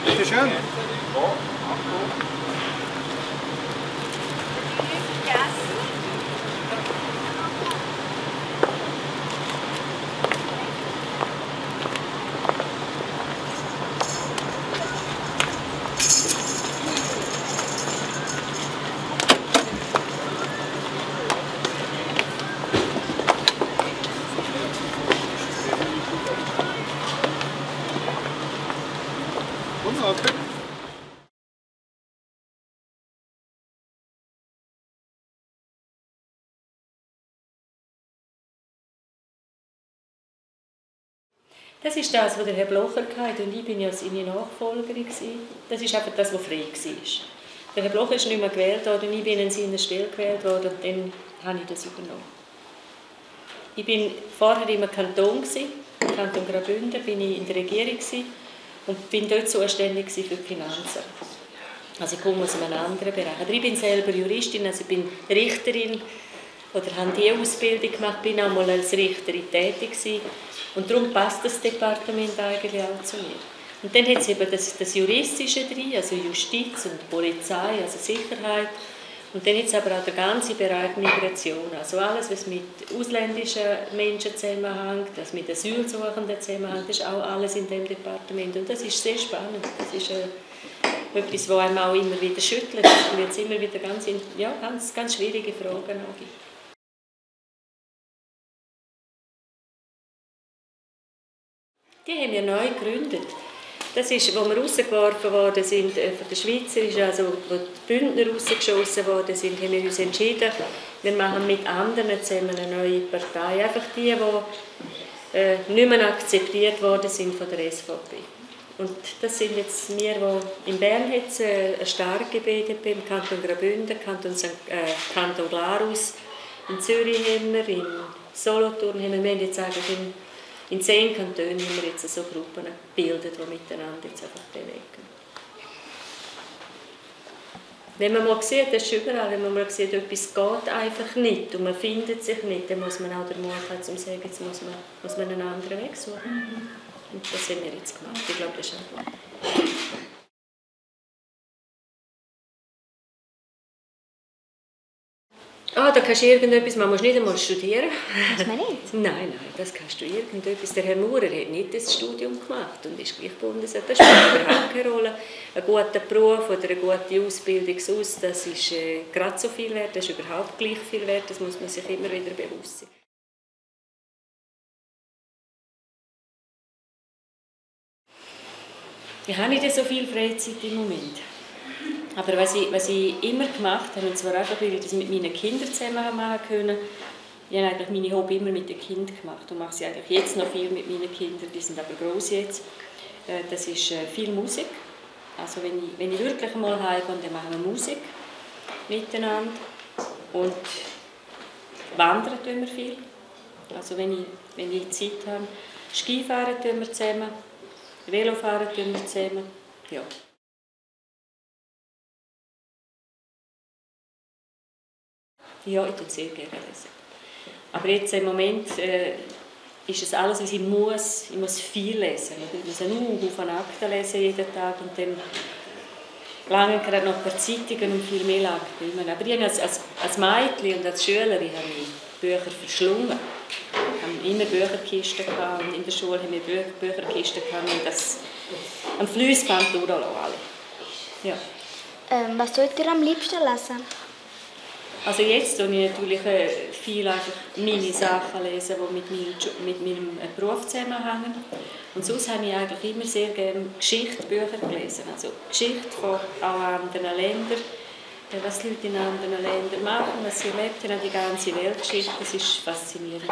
Bitte schön. Okay. Das ist das, was der Herr Blocher hatte, und ich war ja seine Nachfolgerin. Das ist einfach das, was frei war. Der Herr Blocher ist nicht mehr gewählt worden, ich bin in seiner Stelle gewählt worden, und dann habe ich das übernommen. Ich war vorher im Kanton, im Kanton Graubünden, bin ich in der Regierung und bin dort zuständig für die Finanzen. Also ich komme aus einem anderen Bereich. Aber ich bin selber Juristin, also ich bin Richterin oder habe die Ausbildung gemacht, bin auch mal als Richterin tätig gewesen. Und darum passt das Departement eigentlich auch zu mir. Und dann hat es eben das Juristische drin, also Justiz und Polizei, also Sicherheit. Und dann hat es aber auch den ganzen Bereich Migration, also alles, was mit ausländischen Menschen zusammenhängt, das mit Asylsuchenden zusammenhängt, das ist auch alles in diesem Departement. Und das ist sehr spannend. Das ist etwas, was einem auch immer wieder schüttelt, weil es immer wieder ganz schwierige Fragen auch gibt. Die haben wir neu gegründet. Das ist, als wir rausgeworfen worden sind von der Schweizerischen, also wo die Bündner rausgeschossen worden sind, haben wir uns entschieden, wir machen mit anderen zusammen eine neue Partei. Einfach die nicht mehr akzeptiert worden sind von der SVP. Und das sind jetzt wir, die in Bern hat eine starke BDP, im Kanton Graubünden, Kanton Glarus, in Zürich haben wir, in Solothurn haben wir jetzt eigentlich in 10 Kantonen haben wir jetzt so Gruppen gebildet, die miteinander jetzt einfach bewegen. Wenn man mal sieht, das ist überall, wenn man mal sieht, etwas geht einfach nicht und man findet sich nicht, dann muss man auch den Mut haben, um zu sagen, jetzt muss man einen anderen Weg suchen. Und das haben wir jetzt gemacht. Ich glaube, das ist auch gut. Da kannst du irgendetwas, man muss nicht einmal studieren. Muss man nicht? Nein, das kannst du irgendetwas. Der Herr Maurer hat nicht das Studium gemacht und ist gleich Bundesrat. Das spielt überhaupt keine Rolle. Ein guter Beruf oder eine gute Ausbildung, das ist gerade so viel wert, das ist überhaupt gleich viel wert, das muss man sich immer wieder bewusst sein. Ich habe nicht so viel Freizeit im Moment. Aber was ich immer gemacht habe, und zwar einfach, weil ich das mit meinen Kindern zusammen machen konnte, ich habe eigentlich meine Hobby immer mit den Kindern gemacht und mache sie eigentlich jetzt noch viel mit meinen Kindern, die sind aber gross jetzt. Das ist viel Musik. Also wenn ich wirklich mal heimkomme, dann machen wir Musik miteinander. Und wandern tun wir viel. Also wenn ich Zeit habe. Skifahren tun wir zusammen, Velofahren tun wir zusammen. Ja. Ja, ich tue sehr gerne lesen. Aber jetzt im Moment ist es alles, was ich muss. Ich muss viel lesen. Ich muss einen Haufen Akten lesen jeden Tag und dann lange gerade noch ein paar Zeitungen und viel mehr Akten. Aber ich habe als Mädchen und als Schülerin habe ich Bücher verschlungen. Wir haben immer Bücherkisten gehabt und in der Schule haben wir Bücherkisten gehabt und das am Fliessband durchlassen alle. Ja. Was solltet ihr am liebsten lesen? Also jetzt lese ich natürlich viel einfach meine Sachen lesen, die mit meinem Beruf zusammenhängen. Und sonst habe ich eigentlich immer sehr gerne Geschichtsbücher gelesen. Also Geschichte von anderen Ländern, was die Leute in anderen Ländern machen, was sie erlebt haben, die ganze Weltgeschichte, das war faszinierend.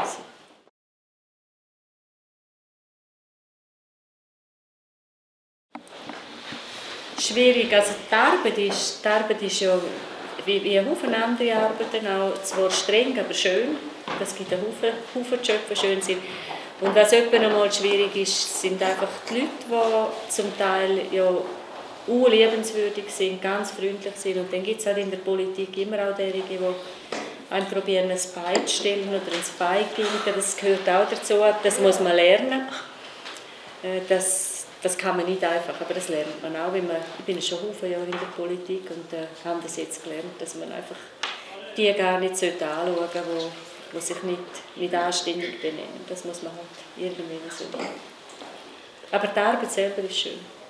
Schwierig, also die Arbeit ist ja wie ein Haufen andere Arbeiten auch, zwar streng, aber schön. Es gibt einen Haufen Jobs, die schön sind. Und was etwa einmal schwierig ist, sind einfach die Leute, die zum Teil ja liebenswürdig sind, ganz freundlich sind. Und dann gibt es halt in der Politik immer auch diejenigen, die einen probieren, ein Bein zu stellen oder ein Bein zu geben. Das gehört auch dazu, das muss man lernen. Das das kann man nicht einfach, aber das lernt man auch. Ich bin schon viele Jahre in der Politik und habe das jetzt gelernt, dass man einfach die gar nicht anschauen sollte, die sich nicht anständig benehmen. Das muss man halt irgendwie so machen. Aber die Arbeit selber ist schön.